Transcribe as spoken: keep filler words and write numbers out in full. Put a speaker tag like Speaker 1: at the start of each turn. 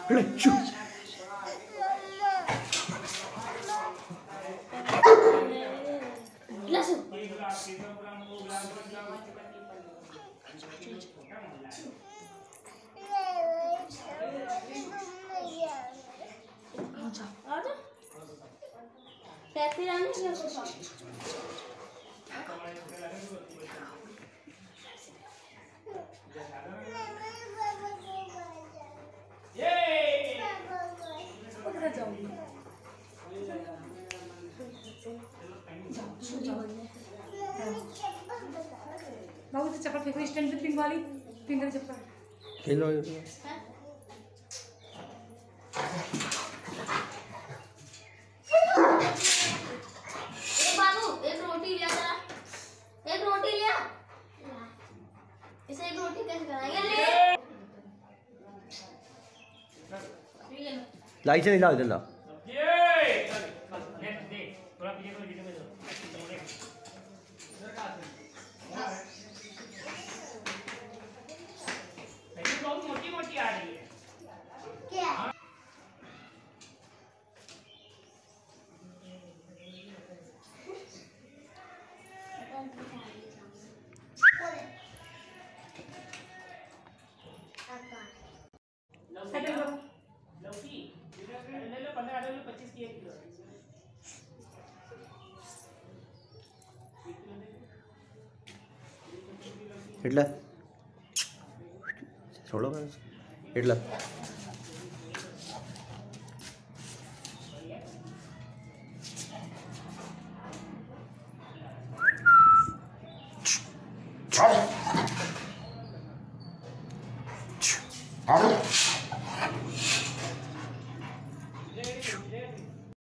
Speaker 1: बाबू तो चप्पल फेंको स्टैंड पे पिंक वाली पिंक वाली चप्पल
Speaker 2: खेलो
Speaker 3: बाबू एक रोटी लिया जरा एक रोटी लिया इसे एक रोटी कैसे बनाएंगे ले
Speaker 2: लाइट से निकाल देना
Speaker 4: थोड़ा पीछे को वीडियो में दो बहुत मोटी मोटी आ रही है
Speaker 3: क्या
Speaker 4: लौकी ले लो पंद्रह ले लो पच्चीस की एक किलो
Speaker 2: इटला छोड़ो इटला
Speaker 4: ले ले